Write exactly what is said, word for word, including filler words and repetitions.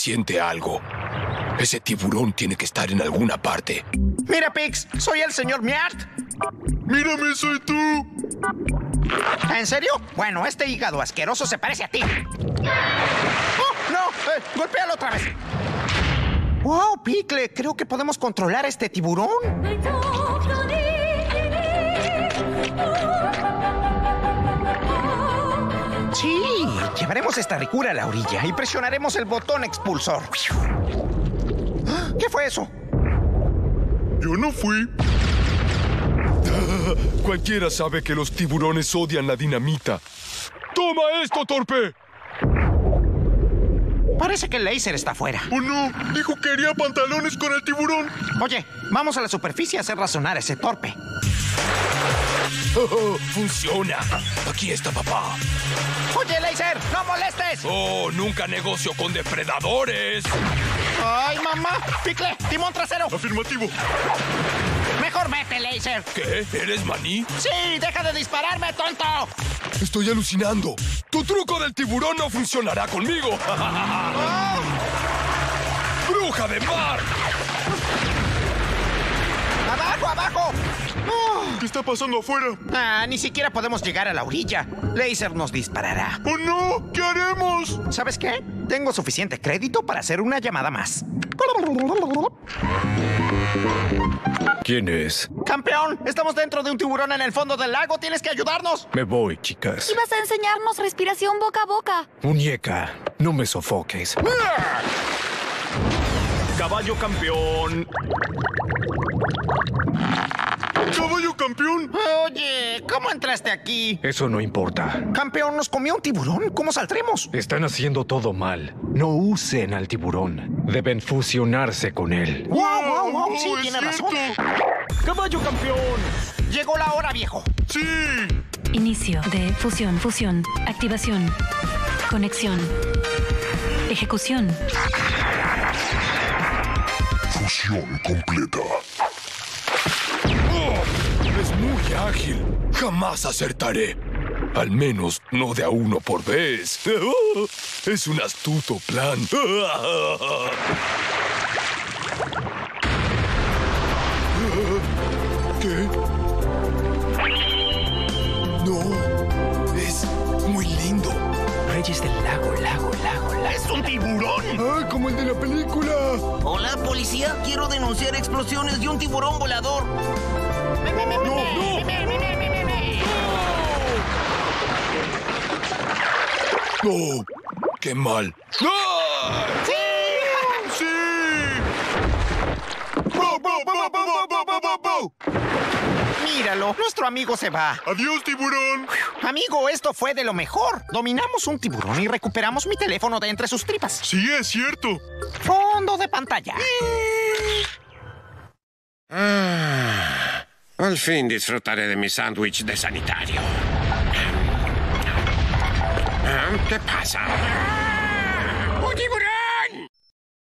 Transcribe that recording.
siente algo. Ese tiburón tiene que estar en alguna parte. Mira, Pix, soy el señor Miart. ¡Mírame, soy tú! ¿En serio? Bueno, este hígado asqueroso se parece a ti. ¡Oh, no! Eh, ¡Golpéalo otra vez! ¡Wow, Pickle! Creo que podemos controlar a este tiburón. Sí, llevaremos esta ricura a la orilla y presionaremos el botón expulsor. ¿Qué fue eso? Yo no fui. Cualquiera sabe que los tiburones odian la dinamita. ¡Toma esto, torpe! Parece que el láser está fuera. ¡Oh, no! Dijo que haría pantalones con el tiburón. Oye, vamos a la superficie a hacer razonar a ese torpe. Oh, ¡funciona! Aquí está papá. ¡Oye, láser! ¡No molestes! ¡Oh, nunca negocio con depredadores! ¡Ay, mamá! ¡Pickle! ¡Timón trasero! Afirmativo. ¡Mejor vete, láser! ¿Qué? ¿Eres maní? ¡Sí! ¡Deja de dispararme, tonto! Estoy alucinando. Tu truco del tiburón no funcionará conmigo. ¡Bruja de mar! ¡Abajo, abajo! ¿Qué está pasando afuera? Ah, ni siquiera podemos llegar a la orilla. Láser nos disparará. ¡Oh, no! ¿Qué haremos? ¿Sabes qué? Tengo suficiente crédito para hacer una llamada más. ¿Quién es? ¡Campeón! Estamos dentro de un tiburón en el fondo del lago. ¡Tienes que ayudarnos! Me voy, chicas. Ibas a enseñarnos respiración boca a boca. Muñeca, no me sofoques. Caballo campeón. ¡Caballo campeón! Oye, ¿cómo entraste aquí? Eso no importa. Campeón, ¿nos comió un tiburón? ¿Cómo saldremos? Están haciendo todo mal. No usen al tiburón. Deben fusionarse con él. ¡Wow, wow, wow! Sí, Oh, es tiene razón. cierto. Caballo campeón. Llegó la hora, viejo. ¡Sí! Inicio de fusión, fusión, activación, conexión, ejecución. Fusión completa. ¡Oh! Es muy ágil. Jamás acertaré. Al menos no de a uno por vez. ¡Oh! Es un astuto plan. ¿Qué? No. Es muy lindo. Reyes del lago, lago, lago, lago. ¡Es un tiburón! ¡Ay, como el de la película! Hola, policía. Quiero denunciar explosiones de un tiburón volador. ¡No, no! ¡Oh! ¡Qué mal! ¡Ah! ¡Sí! ¡Bo, bo, bo, bo, bo, bo, bo, bo, bo! Míralo, nuestro amigo se va. ¡Adiós, tiburón! Amigo, esto fue de lo mejor. Dominamos un tiburón y recuperamos mi teléfono de entre sus tripas. ¡Sí, es cierto! Fondo de pantalla. Ah, al fin disfrutaré de mi sándwich de sanitario. Ah, ¿qué pasa?